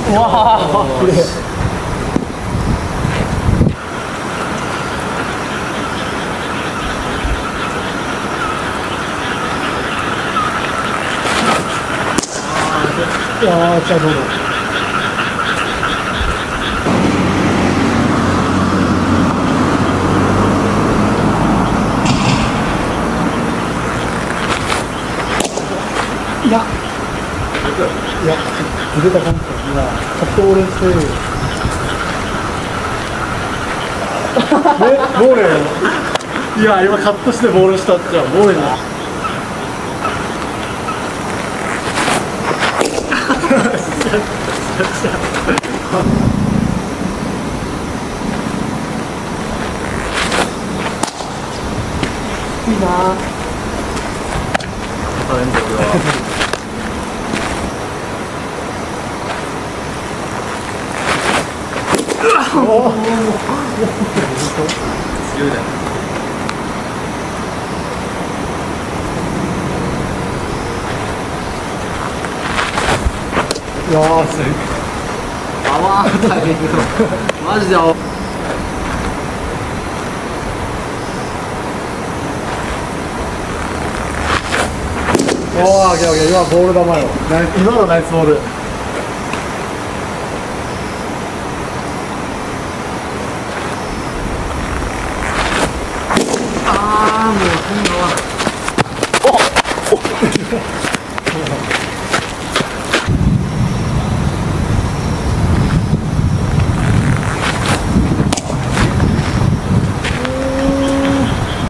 わあ、綺麗。いやー、じゃあどうぞ。いや、ずれた感じだ。今、カット折れて。ボーレー。いや、今カットしてボールしたっちゃ、ボーレーだ。いいな。 強いだよ。 いやー、すごい。 あー、大変。マジで青。 おー、オッケーオッケー、今ボール球よ。今のナイスボール。 あー、もう今度は。 おっ